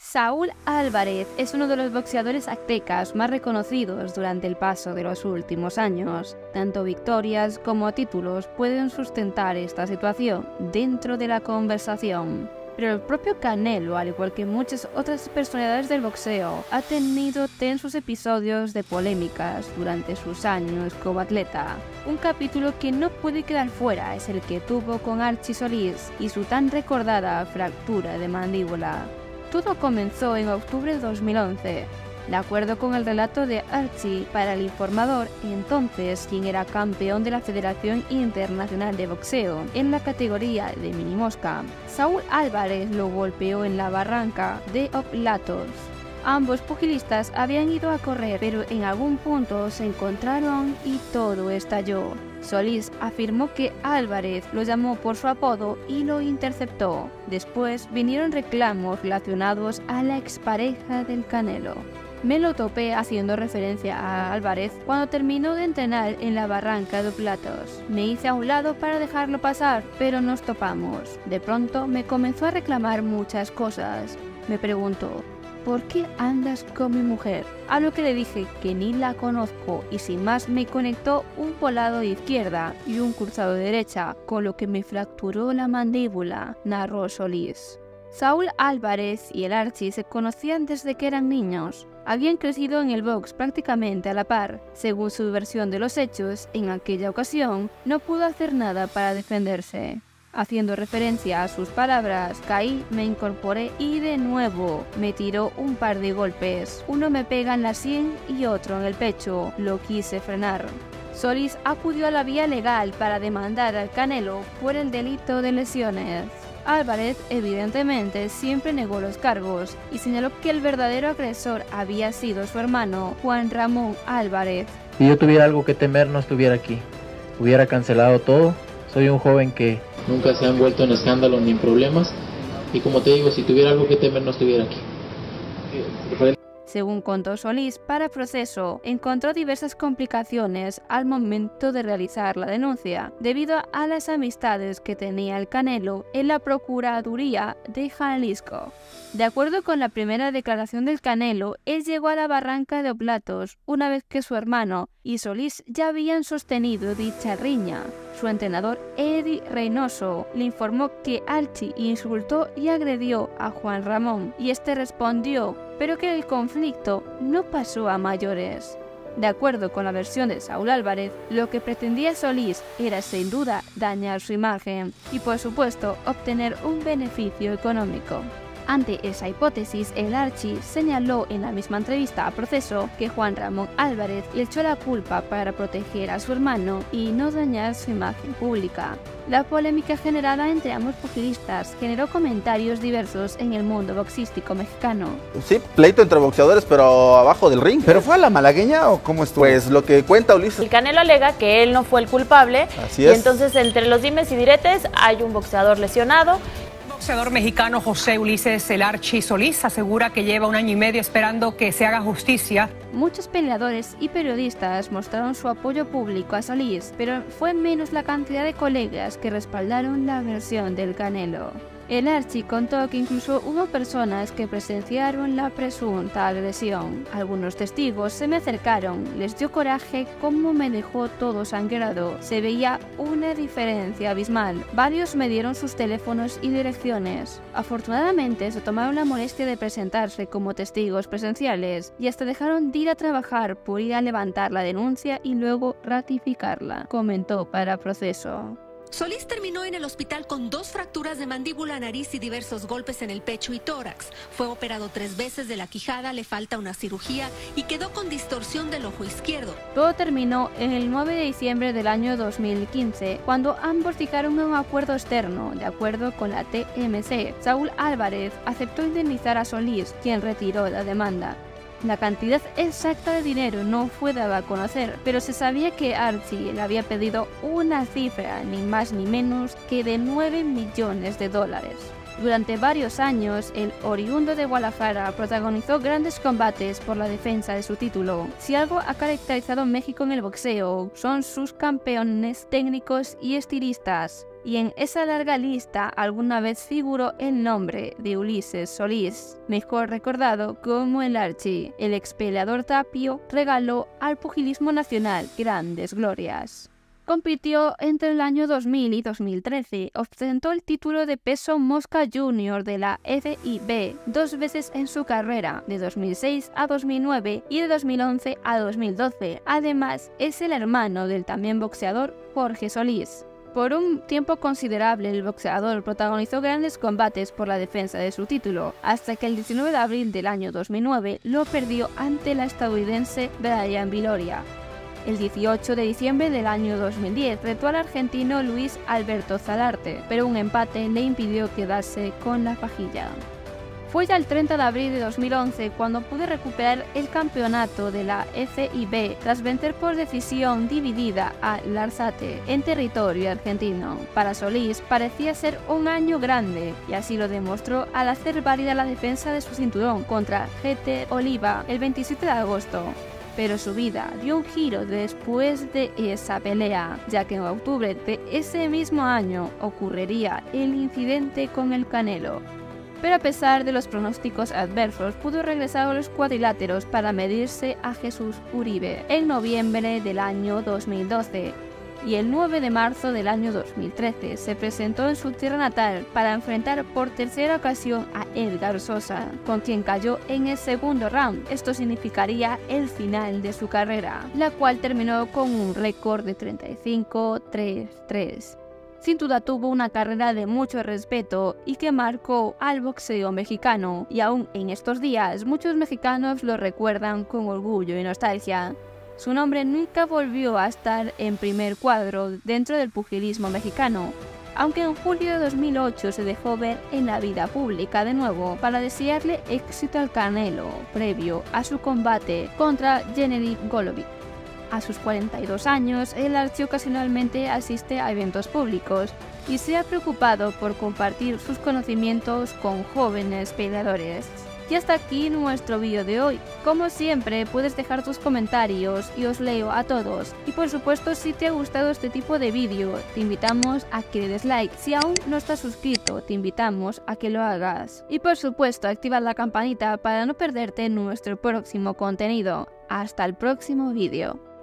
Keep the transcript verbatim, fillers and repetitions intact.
Saúl Álvarez es uno de los boxeadores aztecas más reconocidos durante el paso de los últimos años. Tanto victorias como títulos pueden sustentar esta situación dentro de la conversación. Pero el propio Canelo, al igual que muchas otras personalidades del boxeo, ha tenido tensos episodios de polémicas durante sus años como atleta. Un capítulo que no puede quedar fuera es el que tuvo con Archie Solís y su tan recordada fractura de mandíbula. Todo comenzó en octubre de dos mil once, de acuerdo con el relato de Archie para El Informador, entonces quien era campeón de la Federación Internacional de Boxeo en la categoría de mini mosca. Saúl Álvarez lo golpeó en la barranca de Oblatos. Ambos pugilistas habían ido a correr, pero en algún punto se encontraron y todo estalló. Solís afirmó que Álvarez lo llamó por su apodo y lo interceptó. Después vinieron reclamos relacionados a la expareja del Canelo. Me lo topé haciendo referencia a Álvarez cuando terminó de entrenar en la barranca de Oblatos. Me hice a un lado para dejarlo pasar, pero nos topamos. De pronto me comenzó a reclamar muchas cosas. Me preguntó: ¿por qué andas con mi mujer? A lo que le dije que ni la conozco y sin más me conectó un volado de izquierda y un cruzado de derecha, con lo que me fracturó la mandíbula, narró Solís. Saúl Álvarez y el Archie se conocían desde que eran niños. Habían crecido en el box prácticamente a la par. Según su versión de los hechos, en aquella ocasión no pudo hacer nada para defenderse. Haciendo referencia a sus palabras, caí, me incorporé y de nuevo me tiró un par de golpes. Uno me pega en la sien y otro en el pecho. Lo quise frenar. Solís acudió a la vía legal para demandar al Canelo por el delito de lesiones. Álvarez, evidentemente, siempre negó los cargos y señaló que el verdadero agresor había sido su hermano, Juan Ramón Álvarez. Si yo tuviera algo que temer, no estuviera aquí. Hubiera cancelado todo. Soy un joven que nunca se ha envuelto en escándalos ni en problemas. Y como te digo, si tuviera algo que temer, no estuviera aquí. Según contó Solís, para Proceso, encontró diversas complicaciones al momento de realizar la denuncia, debido a las amistades que tenía el Canelo en la Procuraduría de Jalisco. De acuerdo con la primera declaración del Canelo, él llegó a la barranca de Oblatos una vez que su hermano y Solís ya habían sostenido dicha riña. Su entrenador, Eddie Reynoso, le informó que Archie insultó y agredió a Juan Ramón, y este respondió, pero que el conflicto no pasó a mayores. De acuerdo con la versión de Saúl Álvarez, lo que pretendía Solís era sin duda dañar su imagen y, por supuesto, obtener un beneficio económico. Ante esa hipótesis, el Archie señaló en la misma entrevista a Proceso que Juan Ramón Álvarez le echó la culpa para proteger a su hermano y no dañar su imagen pública. La polémica generada entre ambos pugilistas generó comentarios diversos en el mundo boxístico mexicano. Sí, pleito entre boxeadores, pero abajo del ring. ¿Pero fue a la malagueña o cómo estuvo? Pues lo que cuenta Ulises. El Canelo alega que él no fue el culpable. Así es. Y entonces entre los dimes y diretes hay un boxeador lesionado. El boxeador mexicano José Ulises El Archie Solís asegura que lleva un año y medio esperando que se haga justicia. Muchos peleadores y periodistas mostraron su apoyo público a Solís, pero fue menos la cantidad de colegas que respaldaron la versión del Canelo. El Archie contó que incluso hubo personas que presenciaron la presunta agresión. Algunos testigos se me acercaron, les dio coraje cómo me dejó todo sangrado. Se veía una diferencia abismal. Varios me dieron sus teléfonos y direcciones. Afortunadamente se tomaron la molestia de presentarse como testigos presenciales y hasta dejaron de ir a trabajar por ir a levantar la denuncia y luego ratificarla, comentó para Proceso. Solís terminó en el hospital con dos fracturas de mandíbula, nariz y diversos golpes en el pecho y tórax. Fue operado tres veces de la quijada, le falta una cirugía y quedó con distorsión del ojo izquierdo. Todo terminó el nueve de diciembre del año dos mil quince, cuando ambos llegaron a un acuerdo externo. De acuerdo con la T M C, Saúl Álvarez aceptó indemnizar a Solís, quien retiró la demanda. La cantidad exacta de dinero no fue dada a conocer, pero se sabía que Archie le había pedido una cifra ni más ni menos que de nueve millones de dólares. Durante varios años, el oriundo de Guadalajara protagonizó grandes combates por la defensa de su título. Si algo ha caracterizado a México en el boxeo, son sus campeones técnicos y estilistas. y en esa larga lista alguna vez figuró el nombre de Ulises Solís, mejor recordado como el Archi. El ex peleador tapio regaló al pugilismo nacional grandes glorias. Compitió entre el año dos mil y dos mil trece, ostentó el título de peso mosca junior de la F I B dos veces en su carrera, de dos mil seis a dos mil nueve y de dos mil once a dos mil doce. Además, es el hermano del también boxeador Jorge Solís. Por un tiempo considerable, el boxeador protagonizó grandes combates por la defensa de su título, hasta que el diecinueve de abril del año dos mil nueve lo perdió ante la estadounidense Brian Viloria. El dieciocho de diciembre del año dos mil diez retó al argentino Luis Alberto Zalarte, pero un empate le impidió quedarse con la pajilla. Fue ya el treinta de abril de dos mil once cuando pudo recuperar el campeonato de la F I B tras vencer por decisión dividida a Larzate en territorio argentino. Para Solís parecía ser un año grande y así lo demostró al hacer válida la defensa de su cinturón contra G T Oliva el veintisiete de agosto. Pero su vida dio un giro después de esa pelea, ya que en octubre de ese mismo año ocurriría el incidente con el Canelo. Pero a pesar de los pronósticos adversos, pudo regresar a los cuadriláteros para medirse a Jesús Uribe en noviembre del año dos mil doce. Y el nueve de marzo del año dos mil trece se presentó en su tierra natal para enfrentar por tercera ocasión a Edgar Sosa, con quien cayó en el segundo round. Esto significaría el final de su carrera, la cual terminó con un récord de treinta y cinco tres tres. Sin duda tuvo una carrera de mucho respeto y que marcó al boxeo mexicano, y aún en estos días muchos mexicanos lo recuerdan con orgullo y nostalgia. Su nombre nunca volvió a estar en primer cuadro dentro del pugilismo mexicano, aunque en julio de dos mil ocho se dejó ver en la vida pública de nuevo para desearle éxito al Canelo, previo a su combate contra Gennady Golovkin. A sus cuarenta y dos años, el Archi ocasionalmente asiste a eventos públicos y se ha preocupado por compartir sus conocimientos con jóvenes peleadores. Y hasta aquí nuestro vídeo de hoy. Como siempre, puedes dejar tus comentarios y os leo a todos. Y por supuesto, si te ha gustado este tipo de vídeo, te invitamos a que le des like. Si aún no estás suscrito, te invitamos a que lo hagas. Y por supuesto, activa la campanita para no perderte nuestro próximo contenido. Hasta el próximo vídeo.